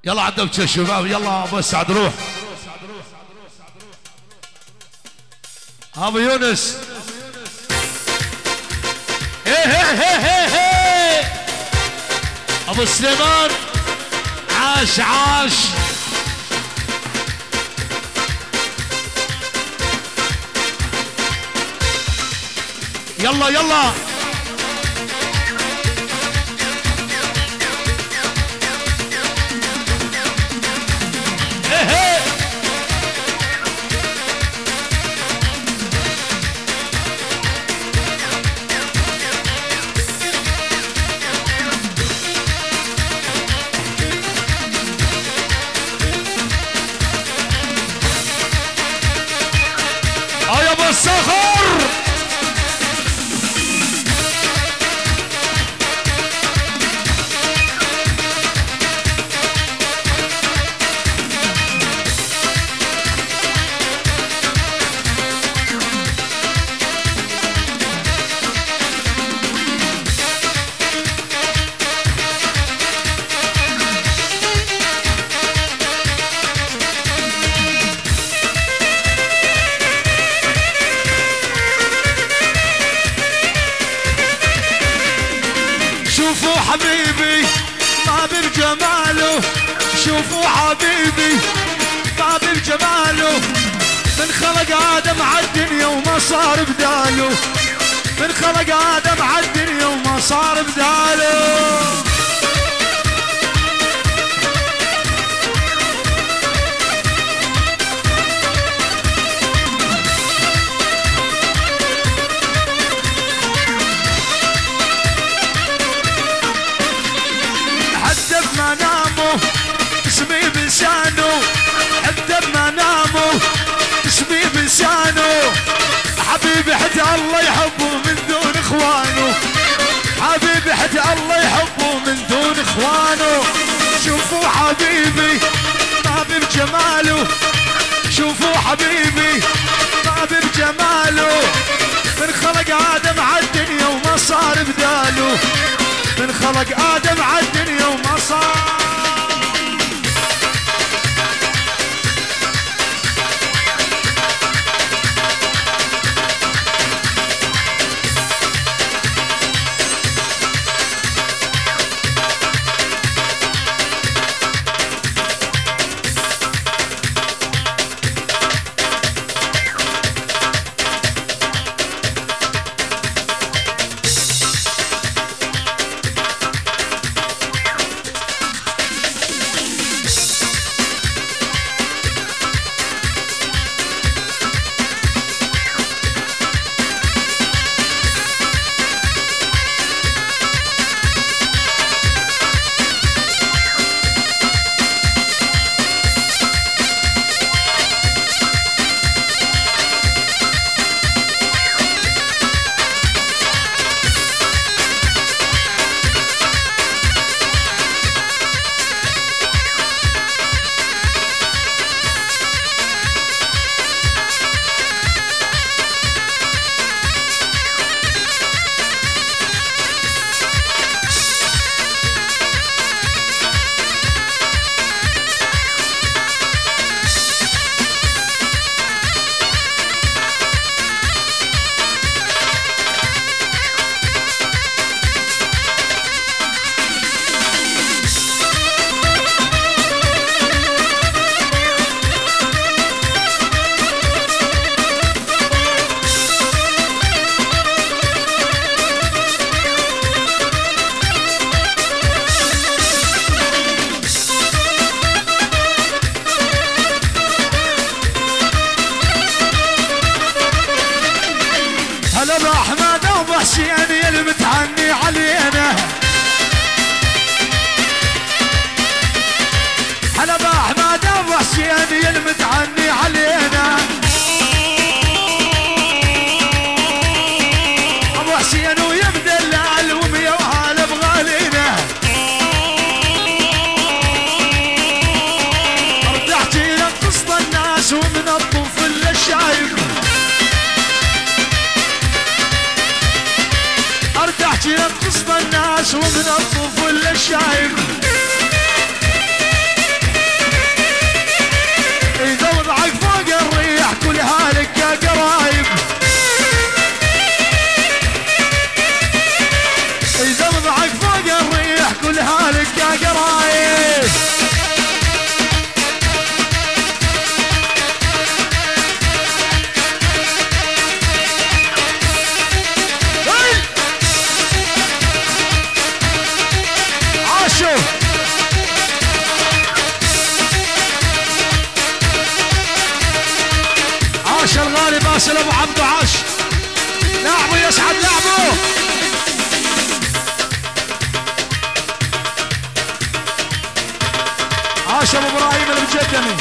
يلا عدوك يا شباب، يلا ابو سعد روح. ابو يونس هي ابو سليمان عاش عاش. يلا يلا يا ابو الصخر. شوفوا حبيبي ما بجماله، شوفوا حبيبي ما بجماله، من خلق آدم عالدنيا وما صار بداله، من خلق آدم عالدنيا وما صار بداله. منامه اسمي بلسانه، حتى بمنامه اسمي بلسانه، حبيبي حتى الله يحبه من دون اخوانه، حبيبي حتى الله يحبه من دون اخوانه. شوفوا حبيبي ما بجماله، شوفوا حبيبي ما بجماله، من خلق آدم عالدنيا وما صار بداله، من خلق آدم عالدنيا وما صار. هلا بأحمد أبو حسين يا المتعني علينا، هلا بأحمد أبو حسين يا المتعني علينا، أبو حسين ويبدأ اللعل ومية وهلا بغالينا، ارتحت إلى قصة الناس ومن الطفل للشايب، ارتحت إلى قصة الناس ومن الطفل للشايب، فيصل ابو عبد عاش لعبوا يسعد لعبوا. عاش ابو ابراهيم المجدمي.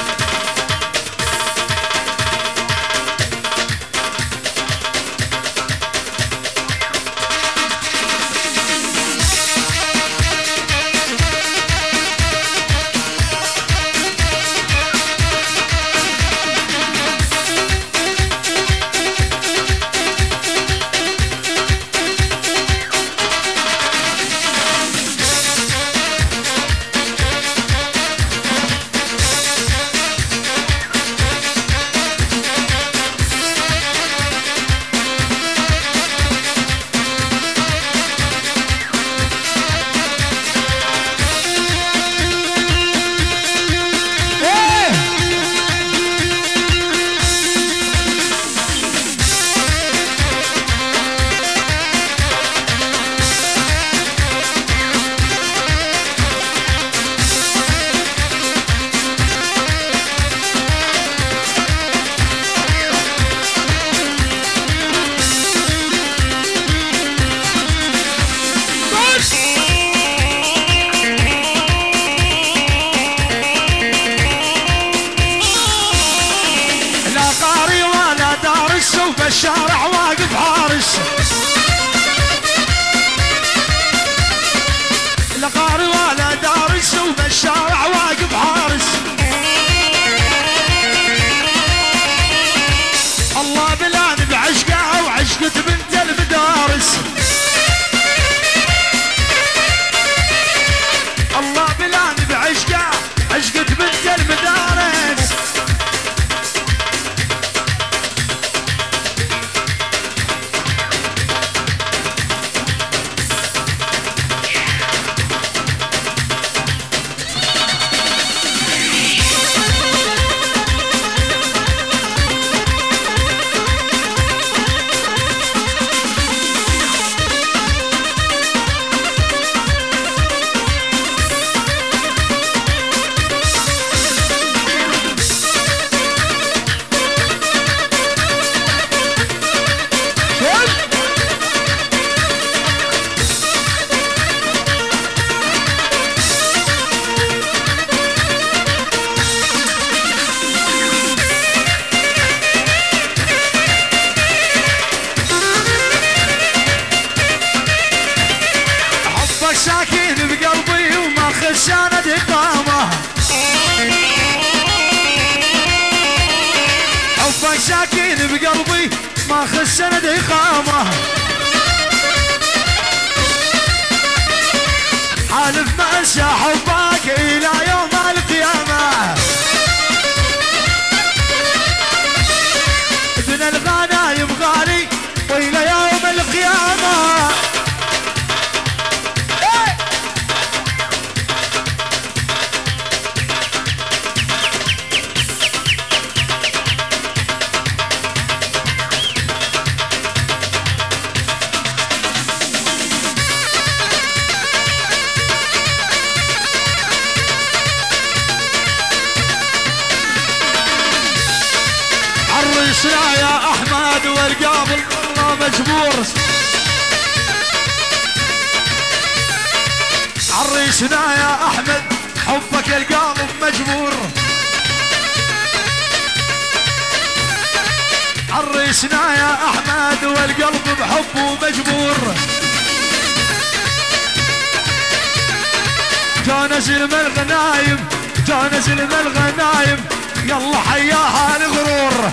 الشارع واقف حارس لا قاري ولا دارس وبالشارع واقف حارس. الله بلاني بعشقها وعشقة بنت المدارس. الله بلاني بعشقها عشقة بنت المدارس. ساكن بقلبي وما خسانة إقامة. حبك ساكن بقلبي ما خسانة إقامة. حالف ما أنسى حبك إلى يوم القيامة. ابن الغنايم غالي وإلى يوم القيامة. عرسنا يا احمد والقابل الله مجبور. عرسنا يا احمد حبك القلب مجبور. عرسنا يا احمد والقلب بحبه مجبور. جانز الغنايم جانز الغنايم يلا حياها الغرور.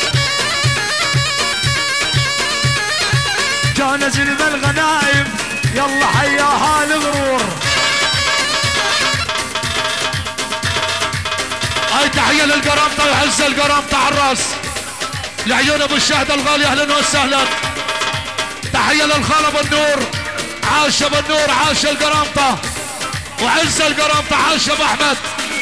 جانز الغنايم يلا حياها الغرور. هاي تحية للقرامطة وحز القرامطة على الراس لعيون ابو الشهد الغالي. اهلا وسهلا. تحية للخال ابو النور. عاش ابو النور عاش القرامطة وعز القرامطة. عاش ابو احمد.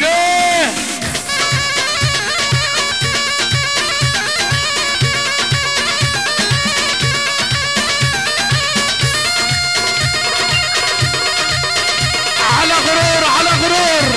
على غرور على غرور.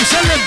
سلم.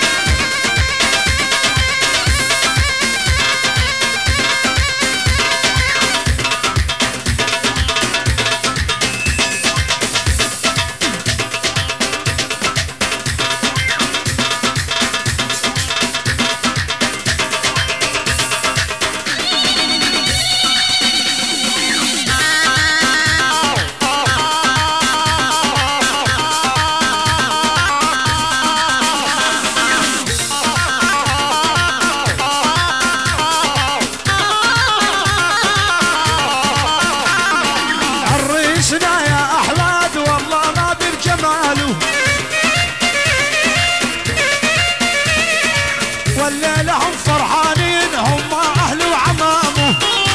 والليلة هم فرحانين هم أهل وعمامه،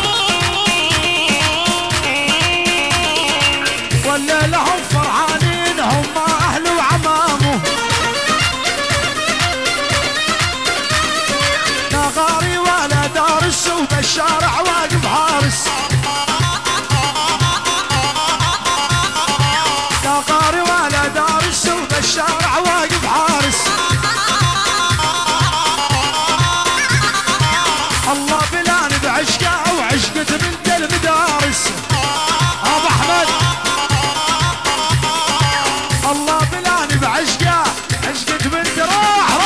والليلة هم فرحانين هم أهل وعمامه. لا غاري ولا دارس وبالشارع واقف حارس، لا غاري ولا دارس وبالشارع واقف حارس. الله بلاني بعشقه وعشقة بنت المدارس ابو احمد، الله بلاني بعشقه عشقة بنت راح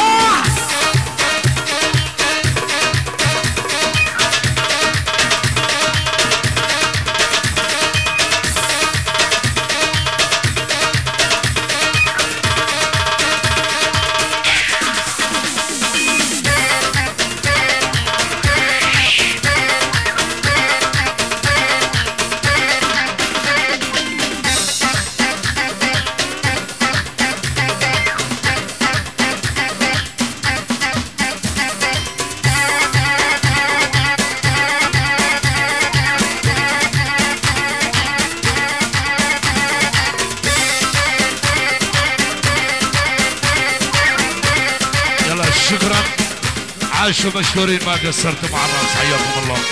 شكرا. عاشوا مشكورين ما قصرتوا مع الناس، حياكم الله.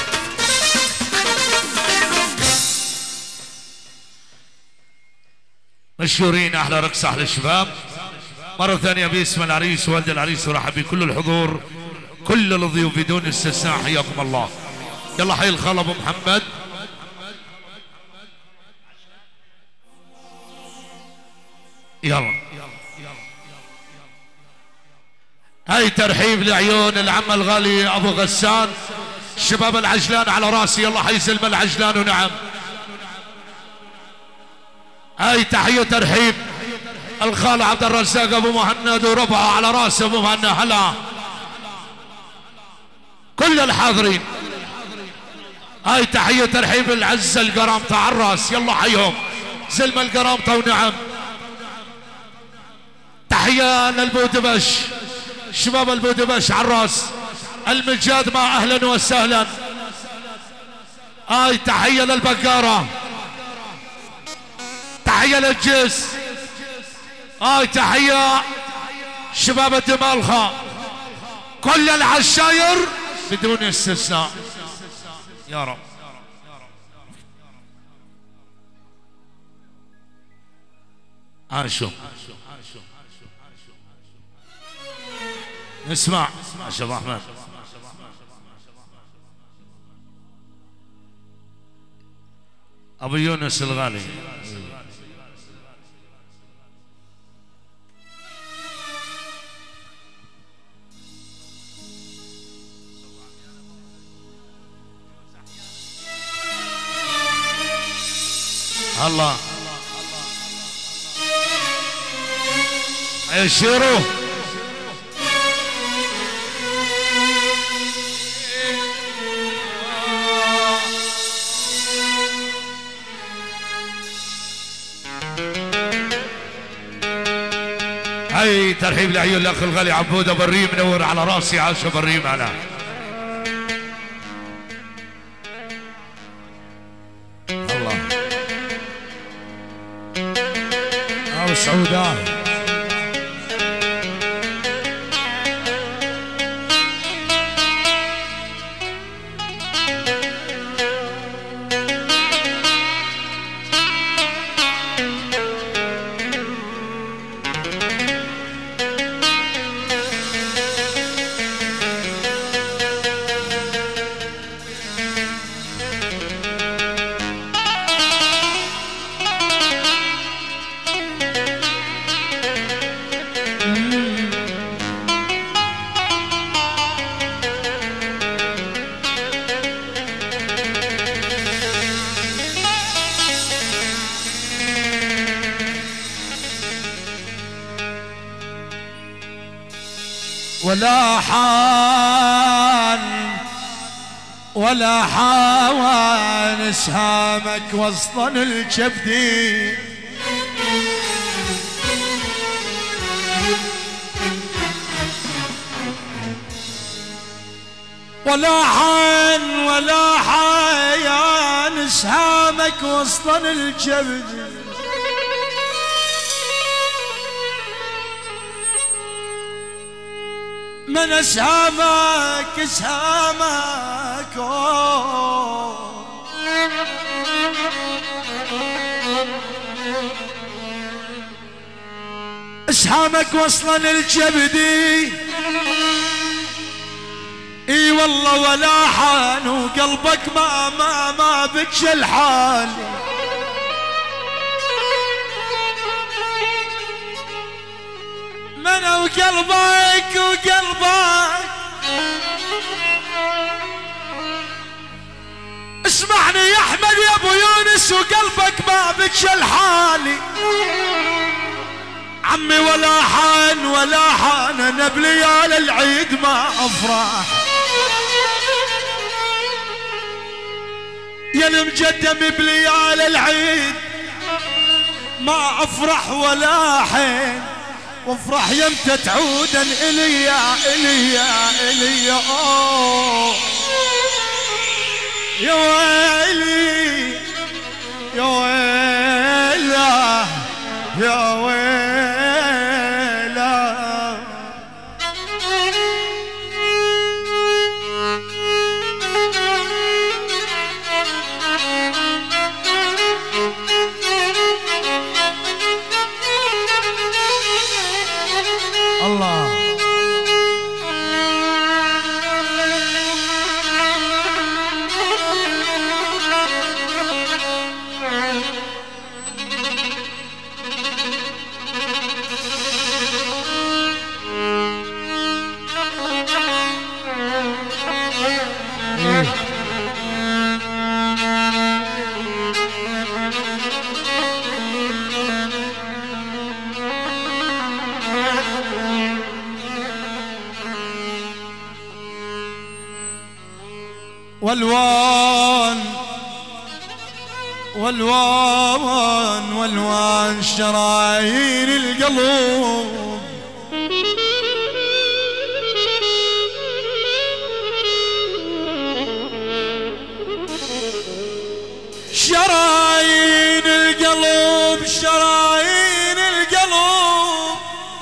مشكورين، احلى رقص احلى الشباب. مرة ثانية باسم العريس ووالد العريس ورحب بكل الحضور كل الضيوف بدون استثناء، حياكم الله. يلا حي الخال ابو محمد. يلا هاي ترحيب لعيون العم الغالي ابو غسان، شباب العجلان على راسي. يلا حي زلمه العجلان ونعم. هاي تحيه ترحيب الخال عبد الرزاق ابو مهند وربعه على راس ابو مهند. هلا كل الحاضرين. هاي تحيه ترحيب العزه القرامطه على الراس. يلا حيهم زلمه القرامطه ونعم. تحيه للبودبش، شباب البودبش على الراس. المجاد مع اهلا وسهلا. هاي تحيه للبقاره، تحيه للجيس. هاي تحيه شباب الدمالخه، كل العشاير بدون استثناء يا رب. عاشوا نسمع ما شاء الله احمد. ابو يونس الغالي. الله يشيروا هاي ترحيب لعيون الاخ الغالي عبود ابو الريم، منور على راسي. عاش ابو الريم. على الله ابو سعودان. ولا حان ولا حاوان سهامك وسطن الكبدي، ولا حان ولا حيان سهامك وسطن الكبدي، من اسهامك اسهامك اسهامك وصلا الجبدي، اي والله ولا حان وقلبك ما بك الحال، من وقلبك اسمعني يا احمد يا ابو يونس، وقلبك ما بك الحالي عمي، ولا حان ولا حان انا بليال العيد ما افرح، يا المجدم بليال العيد ما افرح ولا حين، وافرح يمتى تعودا اليا يا ويلي يا ويلا يا ويلا. الله والوان والوان والوان شرايين القلوب، شرايين القلوب شرايين القلوب،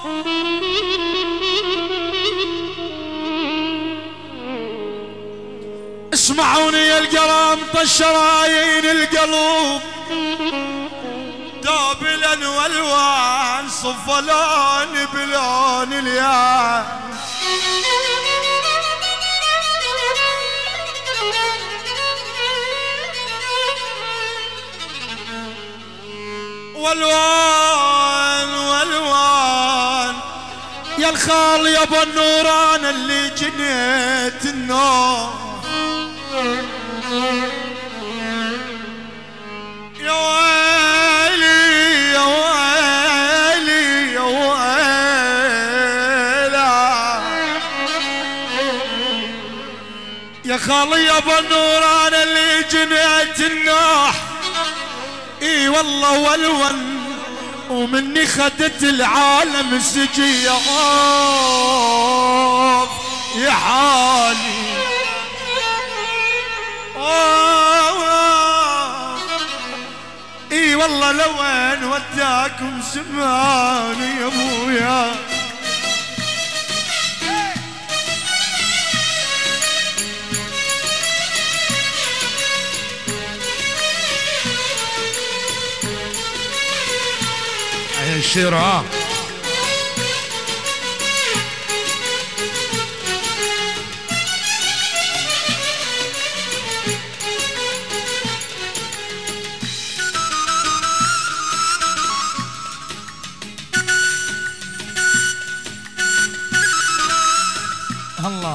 اسمعوني يا القرامطة شرايين القلوب، دابلا والوان صفلان بلون الياس، والوان والوان يا الخال يا ابو النوران اللي جنيت النور، يا ويلي يا ويلي يا ويلا، يا خالي يا ابو النوران اللي جنيت النوح، اي والله والون ومني خدت العالم سجي يا حالي، اي والله لوين وداكم زمان يا ابويا، الشراء الله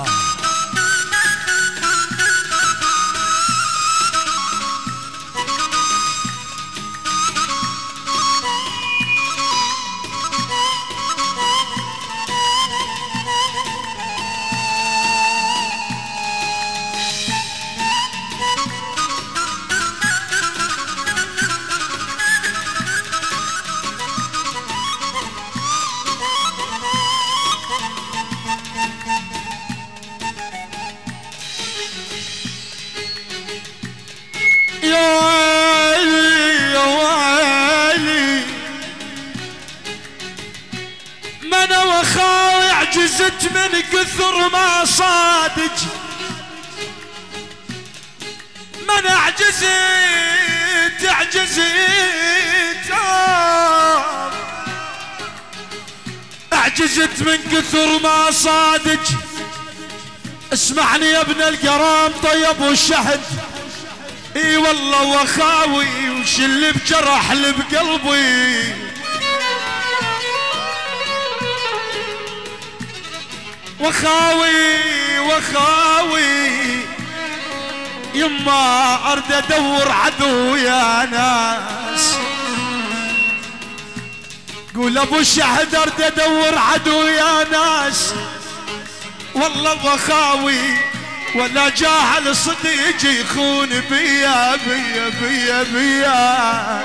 عجزت من كثر ما صادج، من عجزت من كثر ما صادج. اسمعني يا ابن القرام طيب والشهد، اي والله وخاوي وش اللي بجرح اللي بقلبي، وخاوي يما ارد ادور عدو يا ناس. قول ابو الشهد ارد ادور عدو يا ناس، والله وخاوي ولا جاهل صديق يخون بيا بيا بيا بيا.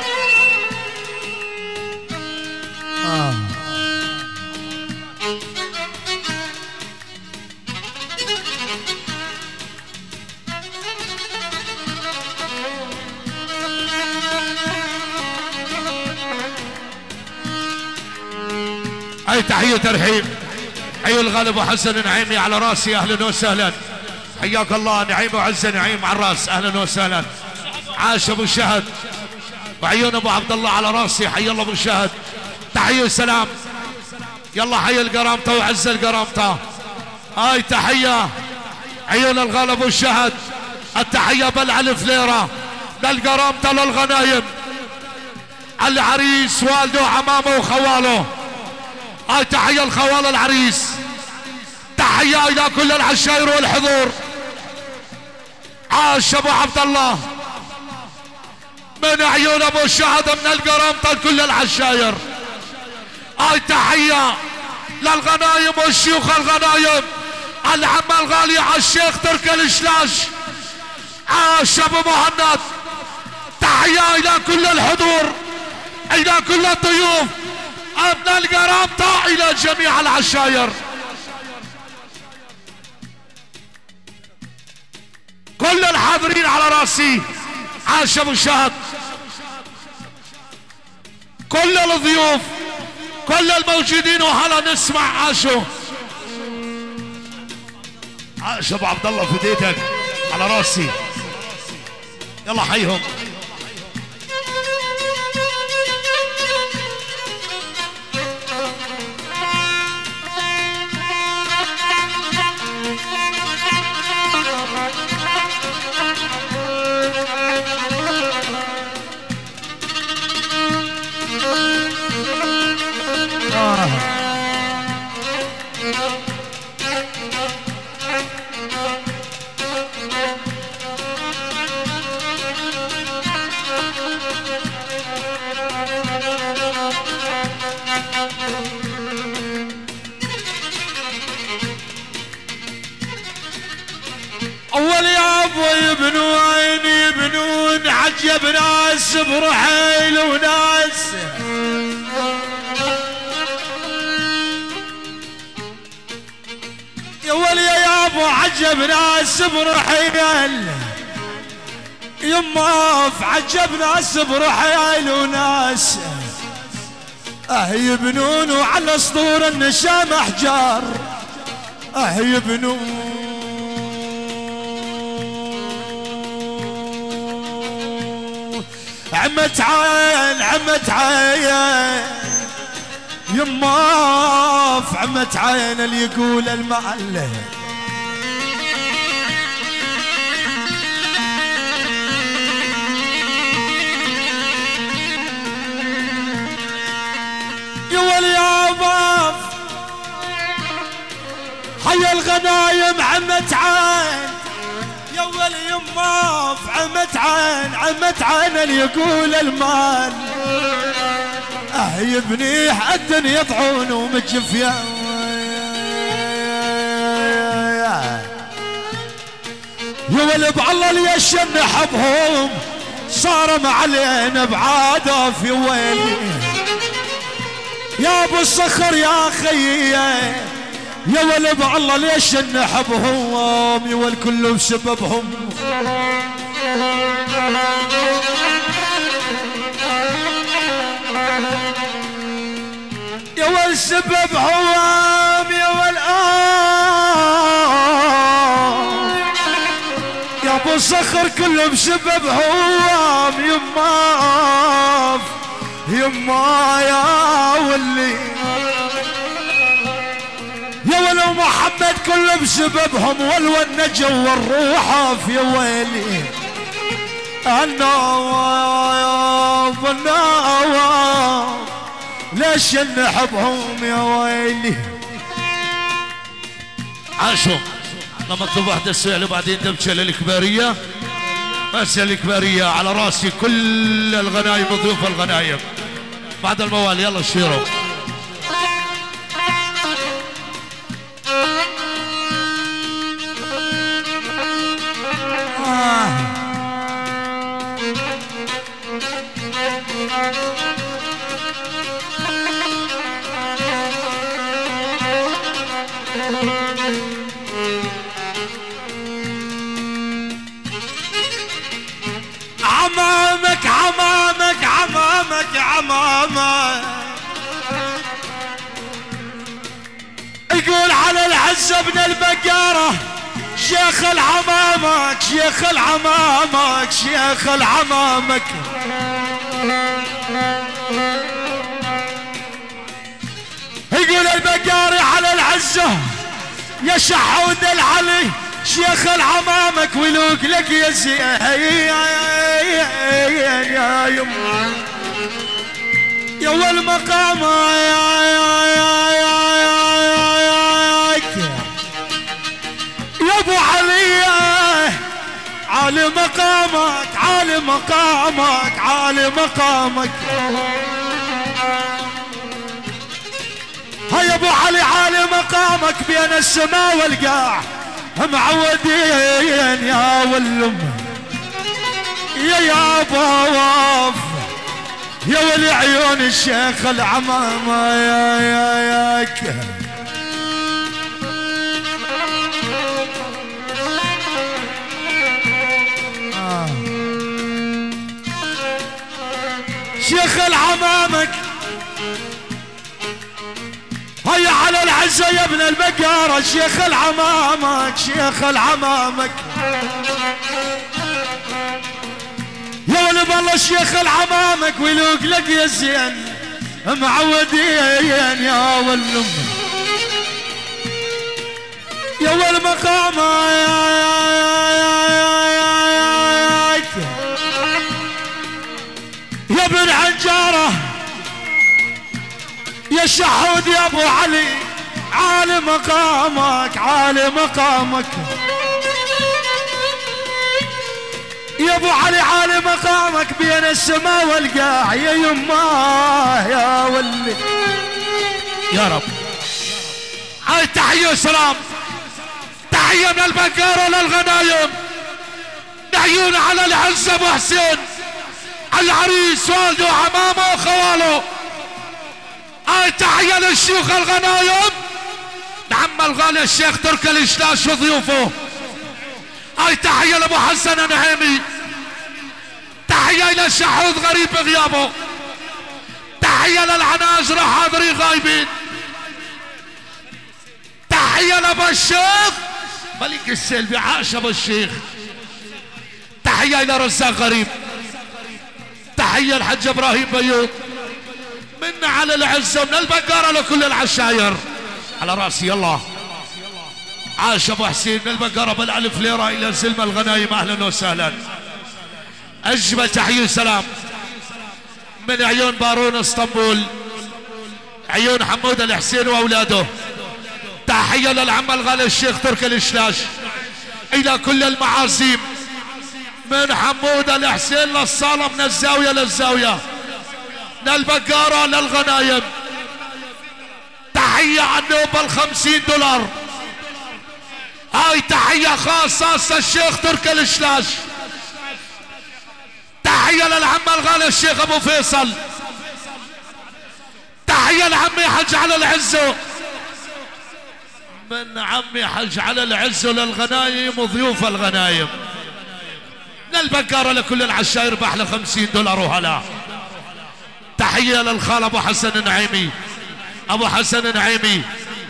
اي تحية ترحيب، حي الغالب وحسن نعيمي على راسي، اهلا وسهلا، حياك الله. نعيم وعزة نعيم على الراس، اهلا وسهلا. عاش ابو الشهد وعيون ابو عبد الله على راسي، حي الله ابو الشهد. تحية سلام، يلا حي القرامطة وعزة القرامطة. هاي تحية عيون الغالب والشهد، التحية بلع الفليرة للقرامطة للغنايم، العريس والده وعمامه وخواله. هاي تحية الخوال العريس، تحية الى كل العشاير والحضور. عاش ابو عبد الله من عيون ابو الشهد من القرامطة لكل العشاير. هاي تحية للغنايم والشيوخ الغنايم، العمة الغالية على الشيخ تركي الشلاش. عاش ابو مهند، تحية الى كل الحضور، الى كل الضيوف ابن القرامطة، الى جميع العشاير، كل الحاضرين على راسي. عاش ابو الشهد، كل الضيوف كل الموجودين، وهلا نسمع عاشوا. عاش ابو عبد الله فديتك على راسي، يلا حيهم. اول يا ابو يبنون عجب ناس برحيل وناس، يا ولي يا ابو عجب ناس برحيل، يما في عجب ناس برحيل وناس. يبنون وعلى سطور النشام احجار، يبنون عمت عين يما في عمت عين اللي يقول المعلم. يا ولي يا باف حي الغنايم عمت عين، يا ولي يما في عمت عين اللي يقول المال. يبني حد يطعون ومجف يا ولي بعالله اللي يشنحبهم صار معلين بعاده في ويلي. يا ابو الصخر يا خيي يا ولي بعالله ليش نحبهم، يا والكل بسببهم. يا ول سببهم، يا ول ابو صخر كله بسبب هوام يما يا ولي يا ولو محمد كله بسببهم والنجا والروحه يا ويلي النواف ليش نحبهم يا ويلي عاشوا لما مطلوب واحدة السؤال وبعدين تمشي للكبارية بس الكبارية على راسي كل الغنايم وضيوف الغنايم بعد الموال يلا شيروا عمامك يقول على العزة ابن البقارة شيخ العمامك يقول البقاري على العزة يا شحود العلي شيخ العمامك ولوك لك يا زين يا يما يا والمقام يا ابو علي عالي مقامك هيا ابو علي عالي مقامك بين السماء والقاع معودين يا ولم يا ابو يا ولي عيون الشيخ العمامة ياك شيخ العمامك هيا على العزة يا ابن البقارة شيخ العمامك يا ولد الله شيخ العمامك ويلوق لك يا زين معودين يا ولم يا والمقام يا ابن عنجارة يا شحود يا ابو علي عالي مقامك يا ابو علي عالي مقامك بين السماء والقاع يا يماه يا ولي يا رب. هاي تحية وسلام، تحية من البقارة للغنايم، نعيون على العزة ابو حسين العريس والده وعمامه وخواله. هاي تحية للشيوخ الغنايم، نعم الغالي الشيخ تركي الاشلاش وضيوفه. هاي تحية لابو حسن النعيمي، تحية الى الشحوذ غريب بغيابه، تحية للعناجرة حاضرين غايبين، تحية لابو الشيخ ملك السلبي عاش ابو الشيخ، تحية الى رزاق غريب، تحية الحج ابراهيم بيوت من على العزة من البقارة لكل العشاير على راسي. يلا عاش ابو حسين من البقرة بالالف ليرة الى زلمة الغنايم، اهلا وسهلا. اجمل تحية وسلام من عيون بارون اسطنبول، عيون حمود الحسين واولاده. تحية للعم الغالي الشيخ تركي الاشلاش، الى كل المعازيم من حمود الحسين للصالة، من الزاوية للزاوية، من البقرة للغنايم. تحية عنوب $50. هاي تحية خاصة الشيخ تركي الاشلاش. تحية للعم الغالي الشيخ ابو فيصل، تحية لعمي حج على العزو، من عمي حج على العزو للغنايم وضيوف الغنايم، من البقارة لكل العشاير بحلى $50 وهلا. تحية للخال ابو حسن النعيمي، ابو حسن النعيمي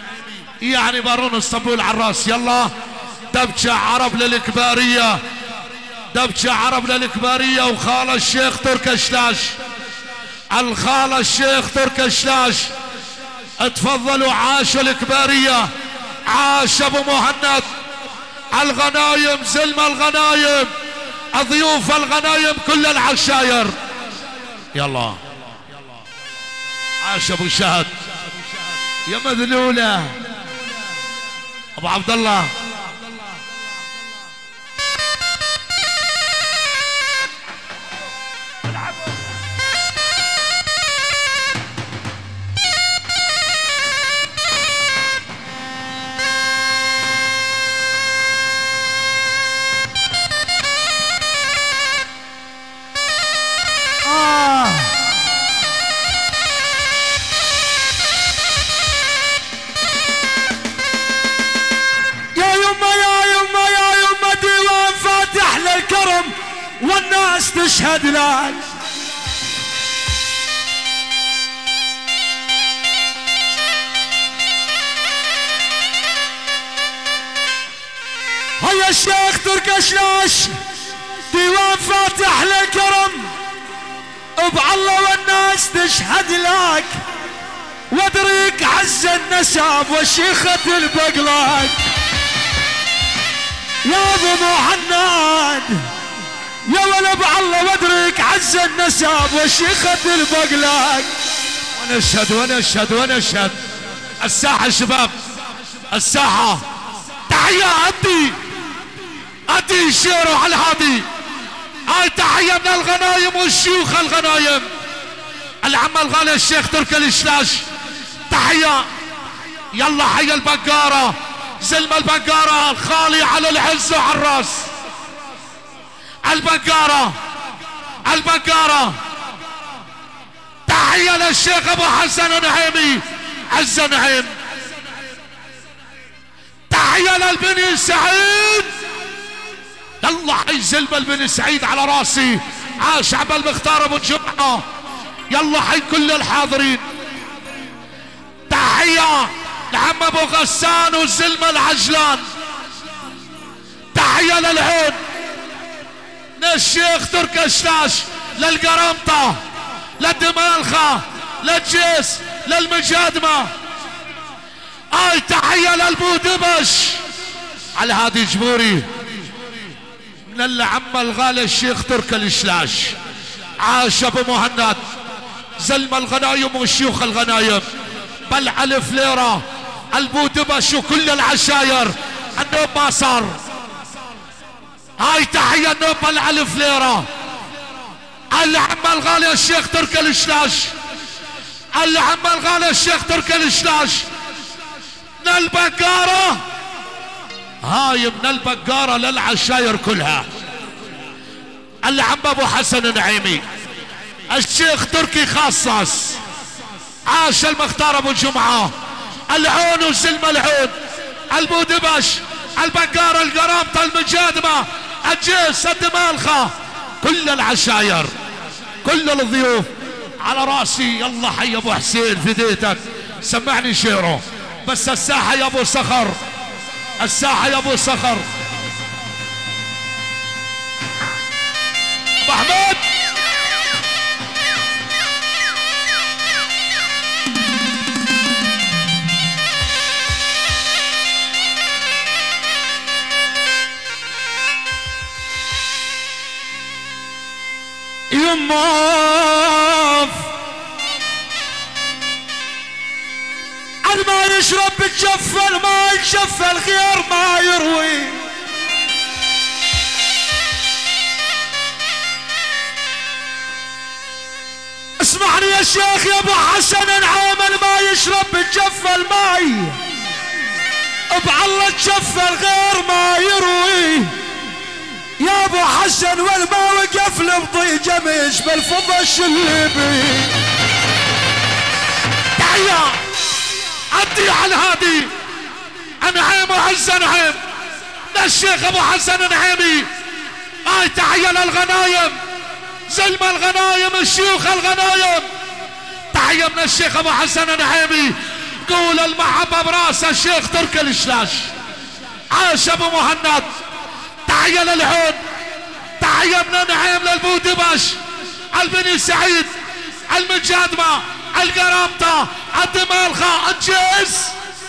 يعني بارون اسطنبول على الراس. يلا دبشة عرب للكبارية دبكة عربنا الكبارية وخالة الشيخ تركشلاش، الخالة الشيخ تركشلاش. اتفضلوا عاشوا الكبارية، عاش ابو مهند. الغنايم زلم الغنايم، ضيوف الغنايم كل العشاير. يلا عاش ابو شهد يا مذلولة ابو عبد الله. والناس تشهد لك. هيا الشيخ تركشلاش ديوان فاتح للكرم بعالله والناس تشهد لك، وادريك عز النسب وشيخة البقلاك يا ابو مهند يا ولد الله، وادرك عز النسب وشيخة البقلاك. ونشهد ونشهد ونشهد. الساحة شباب، الساحة. تحية أدي شيرو على الهادي. هاي تحية من الغنايم والشيوخ الغنايم. العم الغالي الشيخ تركي الشلاش تحية. يلا حي البقارة، زلم البقارة الخالي على العز وعلى الراس. البقارة تحية للشيخ ابو حسن نعيمي عز نعيم. تحية للبني سعيد. يلا حي زلم البني سعيد على راسي. عاش عبد المختار ابو جمعة. يلا حي كل الحاضرين. تحية لعم ابو غسان وزلم العجلان. تحية للعين للشيخ تركشلاش، للقرامطة، للدمالخة، للجيس، للمجادمة. هاي تحية للبودبش على هادي جبوري من العم الغالي الشيخ تركي الشلاش. عاش ابو مهند زلم الغنايم وشيوخ الغنايم، بل على فليرة البودبش وكل العشاير. النوب ما صار. هاي تحية النوب على فليرة. العم الغالي الشيخ تركي الشلاش، العم الغالي الشيخ تركي الشلاش. من البقارة، هاي من البقارة للعشاير كلها. العم ابو حسن نعيمي الشيخ تركي خصص. عاش المختار ابو جمعة. العون وزلم العون، البودبش، البقارة، القرامطة، المجادمة، الجيس، الدمالخة، كل العشاير كل الضيوف على راسي. يلا حي ابو حسين فديتك، سمعني شيره. بس الساحة يا ابو صخر، الساحة يا ابو صخر. ابو احمد يماف ما يشرب بتشفى الماء، يشفى الخير ما يروي. اسمعني يا شيخ يا ابو حسن نعامل ما يشرب بتشفى الماء، بعله تشفى الغير ما يروي. يا ابو حسن والما وقف لبضي جميش بالفضة الشلبي. تحية عدي على الهادي نعيم وعز نعيم للشيخ ابو حسن نعيمي. هاي تحية للغنايم، زلم الغنايم، الشيوخ الغنايم. تحية من الشيخ ابو حسن نعيمي. قول المحبة براس الشيخ تركي الشلاش. عاش ابو مهند. تحية للعون، تحية من نعيم للبودبش، البني سعيد، المجادمة، القرامطة، الدمالخة، الجيز،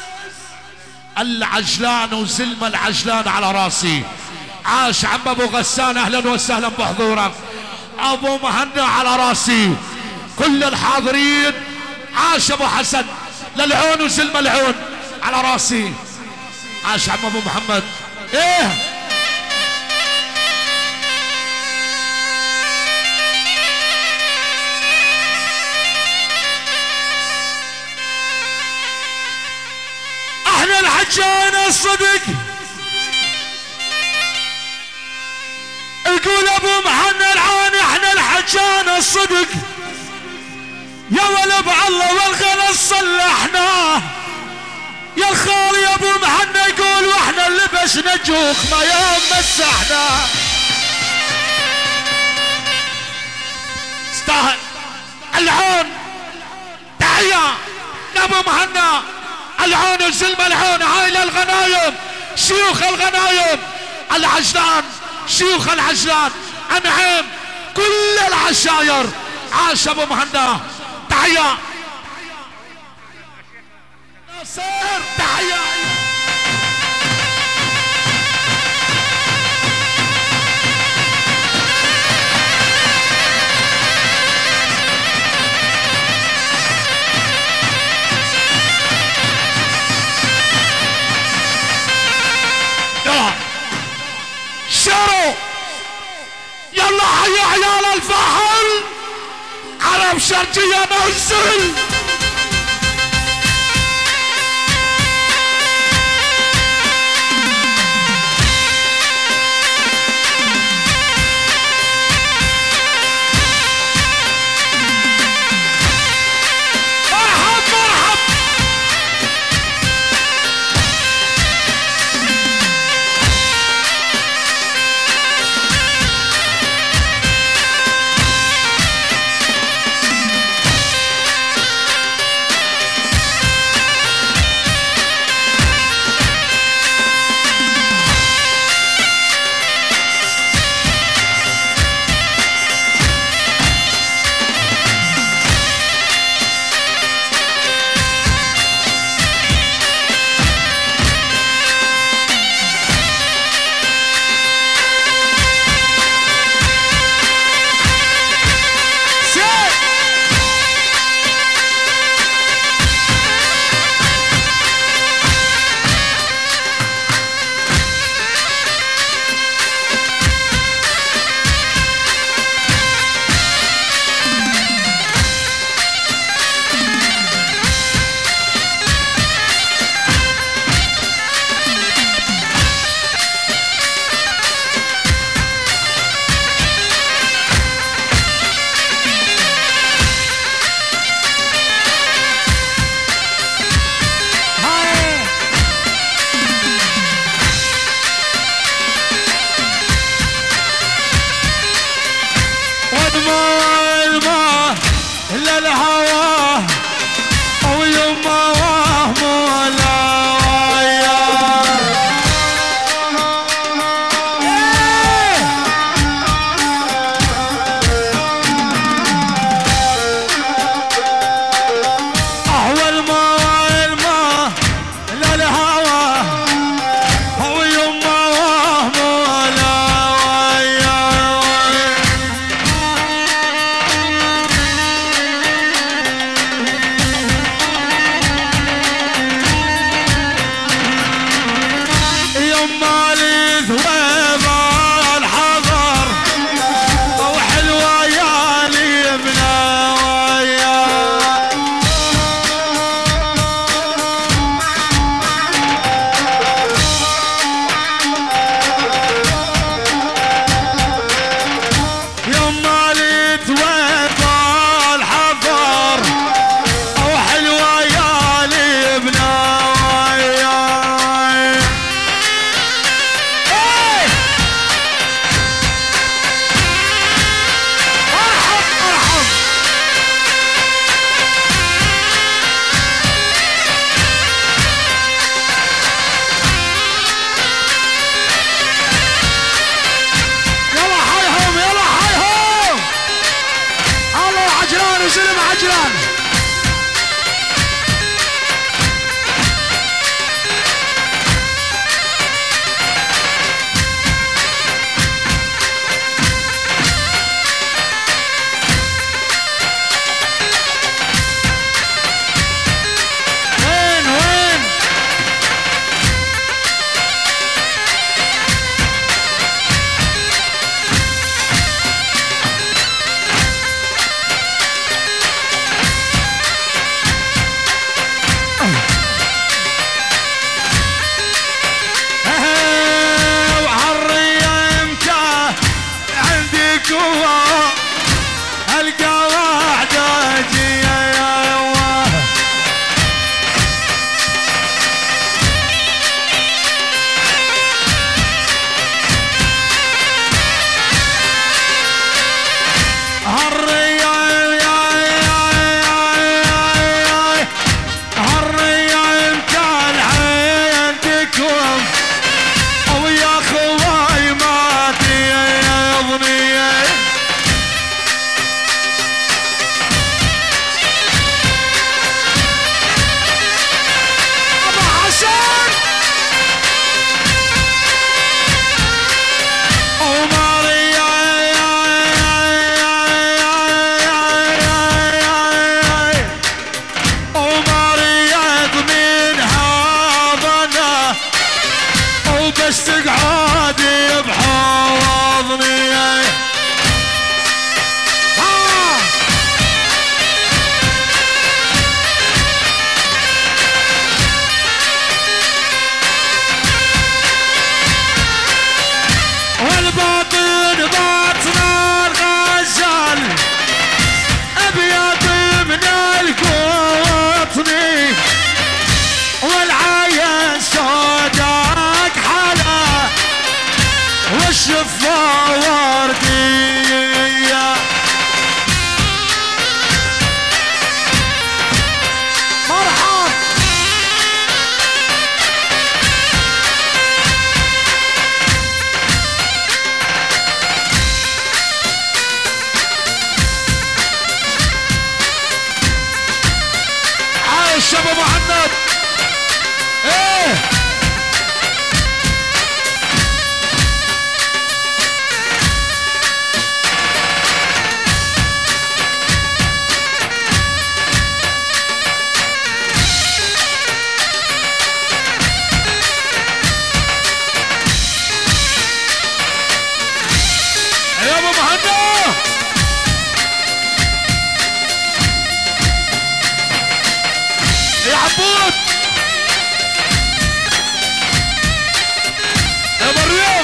العجلان وزلم العجلان على راسي. عاش عم ابو غسان، اهلا وسهلا بحضورك. ابو مهنا على راسي، كل الحاضرين. عاش ابو حسن للعون وزلم العون على راسي. عاش عم ابو محمد. ايه احنا الحجان الصدق، يقول ابو محنا العاني احنا الحجان الصدق، يا ولد الله والغلس صلحناه، يا الخال يا ابو محنا يقول واحنا اللي بس نجوك ما يوم مسحنا. استاهل العون. تحية لابو مهنا، العون وزلم العون، هاي للغنايم، شيوخ الغنايم، العجلان، شيوخ العجلان، انعم كل العشاير. عاش ابو مهنا. تحية ناصر. تحية شارو. يلا حيا عيال الفحل، عرب شرقية نزل. عبود يا مريم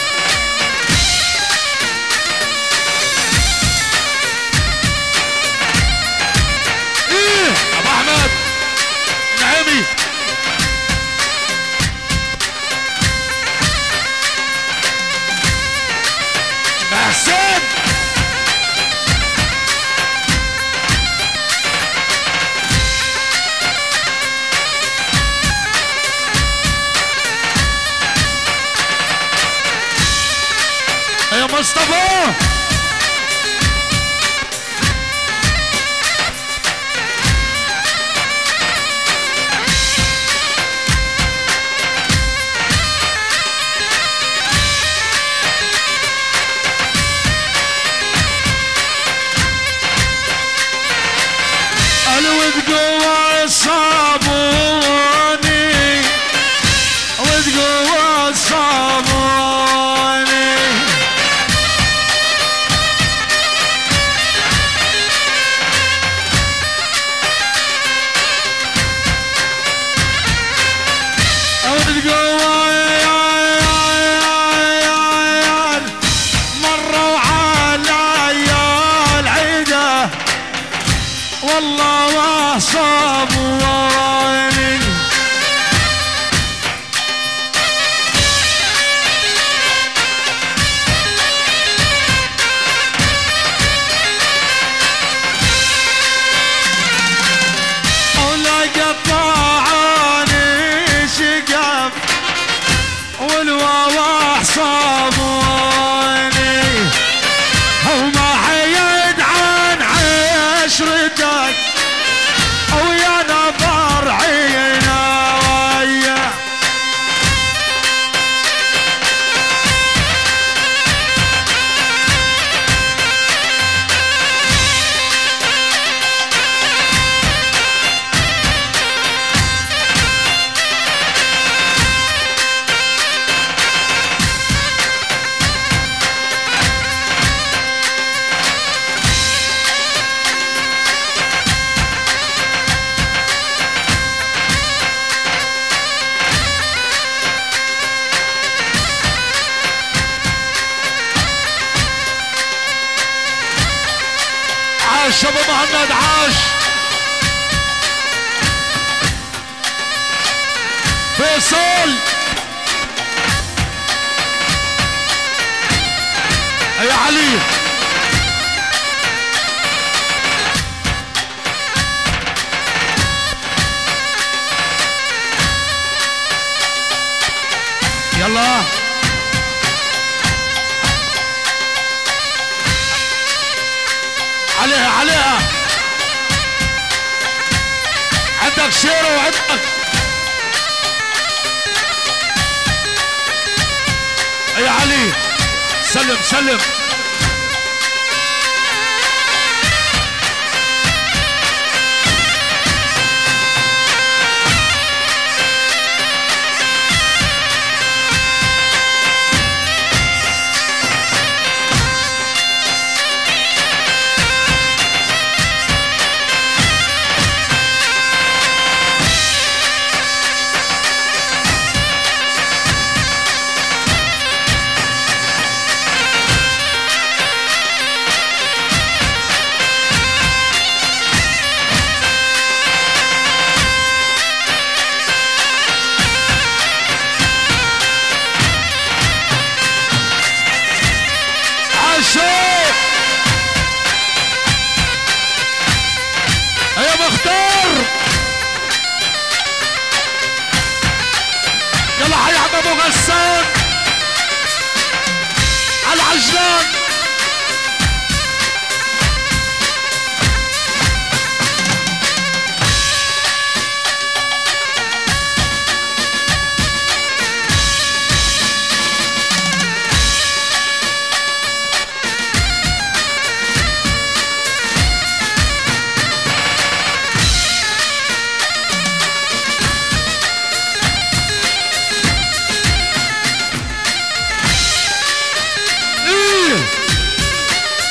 ايه ابو احمد نعيمي حسين يا مصطفى وتقوى الصابوني وتقوى الصابوني وتقوى مروا علي العيدة والله ما صابوني ولا قطعوني شقف والواواح صابوني وما حيد عن عشرتك ويا نظر عينا ويا عاش ابو مهند عاش فيصل يا علي يلا عليها عليها عندك شيرة وعندك يا علي سلم سلم يا مختار يلا حي عم ابو غسان على العجلان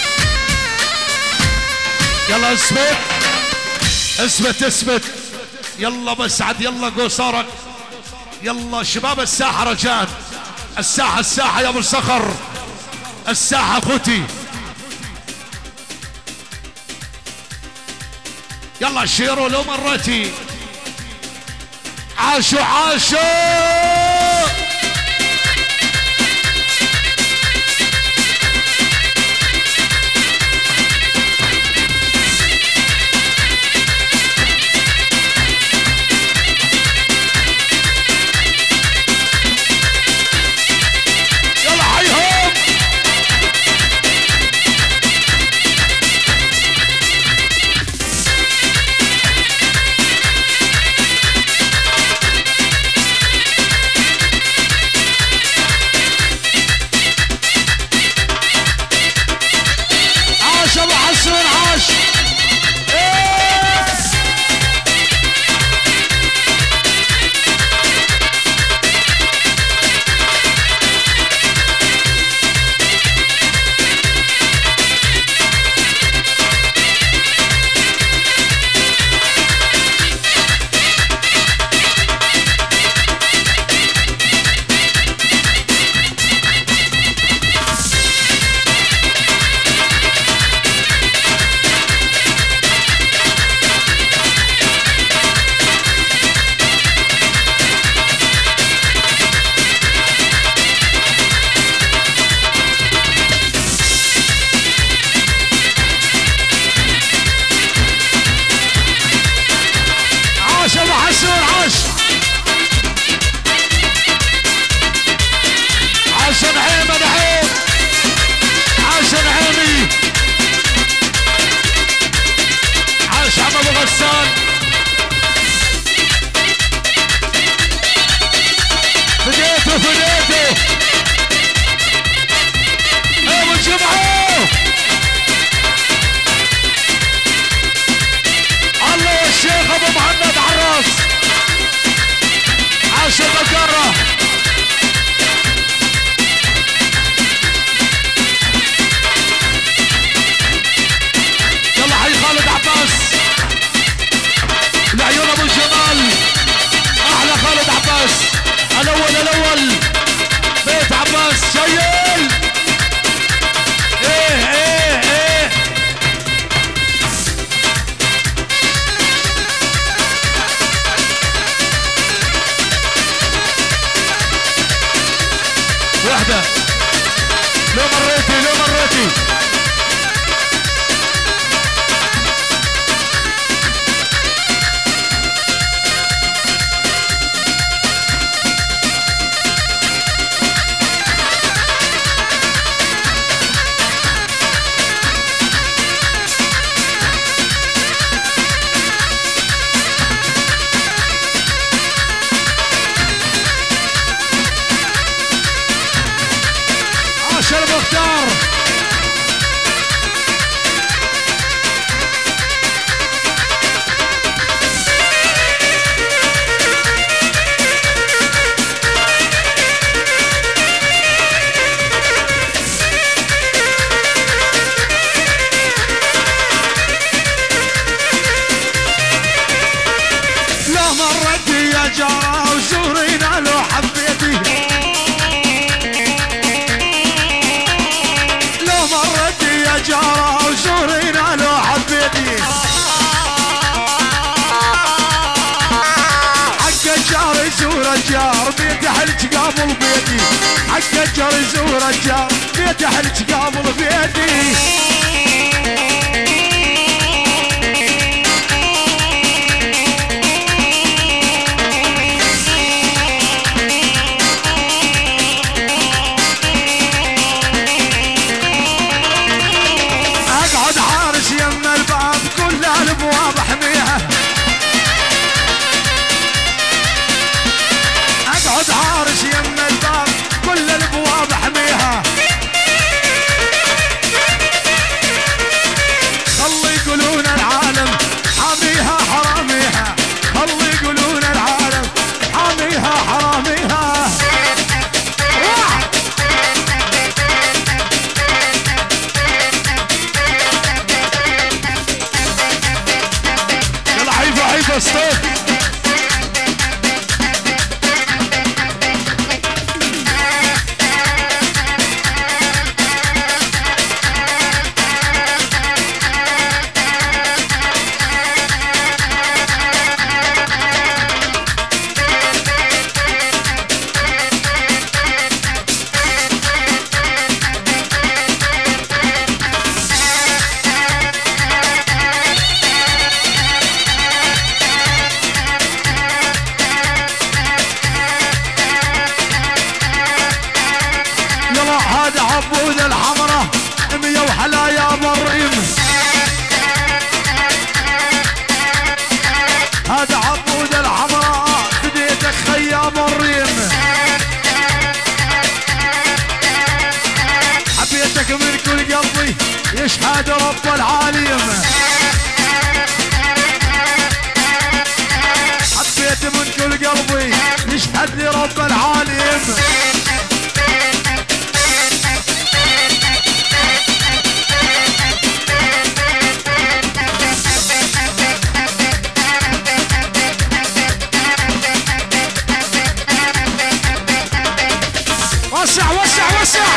يلا اثبت اثبت اثبت يلا مسعد يلا قصارك يلا شباب الساحة رجاء الساحة يا ابو الصخر الساحة اخوتي يلا شيروا لو مرتي عاشوا الاول بيت عباس شيل ايه وحده لو مريتي المختار لا مرت يا جارة وزورينا لو حبيتي جارة وزورينا لو حبيتي حق الجار يزور الجار بيت حلج قابل بيتي حق الجار يزور الجار بيت حلج قابل بيتي الابواب احميها اقعد حارس يم الباب كل الابواب احميها يشهد رب العالم. حبيت من كل قلبي يشهد لي رب العالم. وسع وسع وسع.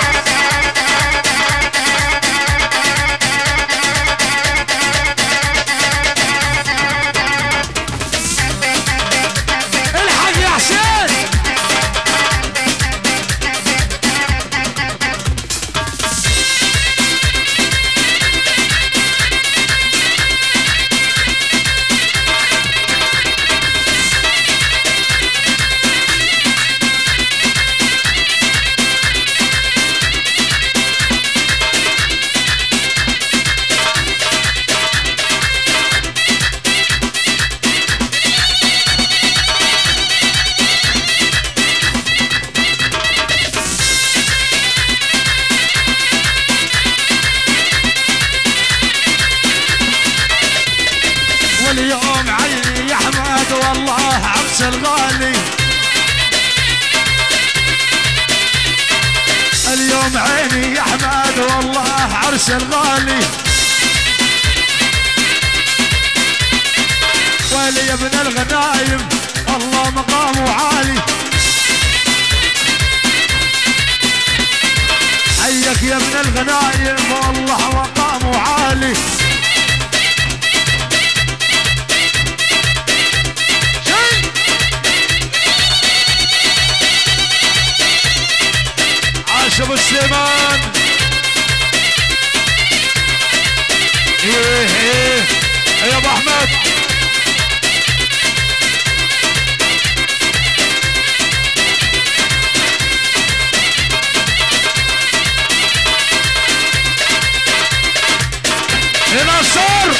الحق يا حسين. واليوم عيني يا حماد والله عرس الغالي. اليوم عيني يا حماد والله عرس الغالي. ويلي يا ابن الغنايم الله مقامه عالي. حيك يا ابن الغنايم والله مقامه عالي. ابو سليمان. ايه يا ابو احمد. يا ناصر.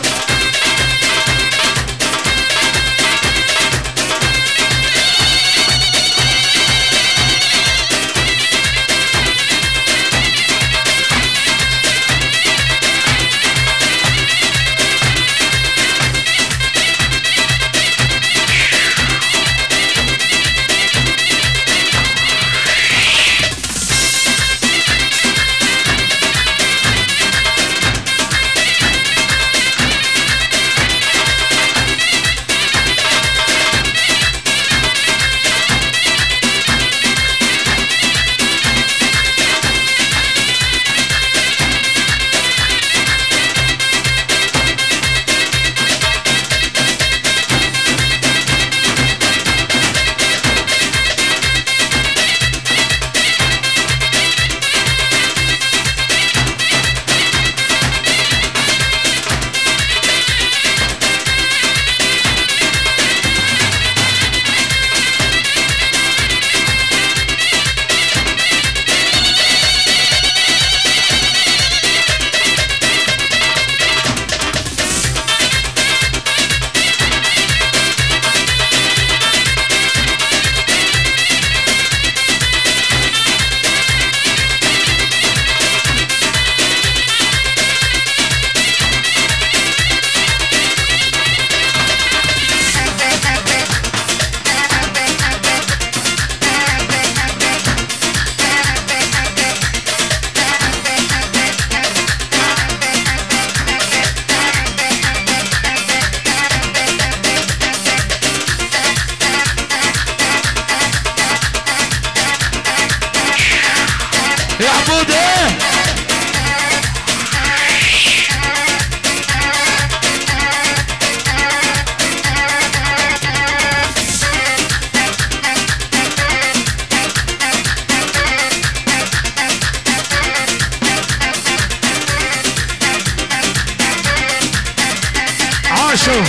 عاشوا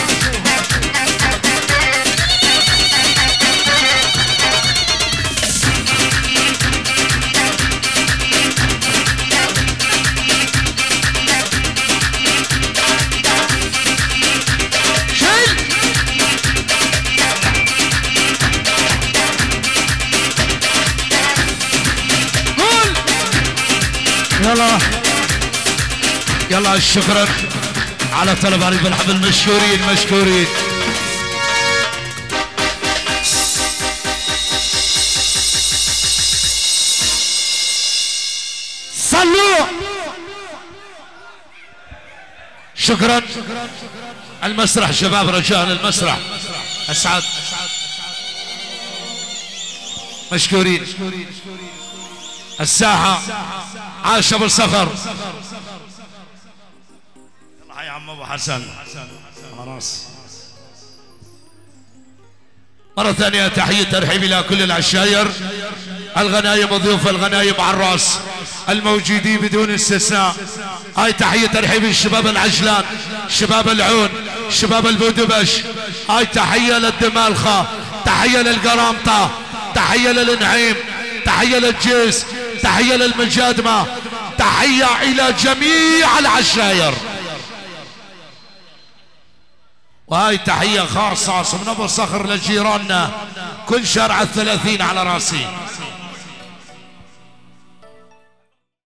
يلا يلا شكرا على طلب علي بن حمد. مشكورين مشكورين. صلوا. شكرا. المسرح شباب رجاء المسرح. اسعد مشكورين. الساحة عاش ابو الصخر. يلا يا عم ابو حسن. خلاص مرة ثانية تحية ترحيب الى كل العشاير الغنايم وضيوف الغنايم على الراس الموجودين بدون استثناء. هاي تحية ترحيب الشباب العجلان، شباب العون، شباب البودبش. هاي تحية للدمالخة، تحية للقرامطة، تحية للنعيم، تحية للجيز، تحية للمجادمة، تحية الى جميع العشاير. وهاي تحية خاصة من ابو الصخر لجيراننا كل شارع 30 على راسي.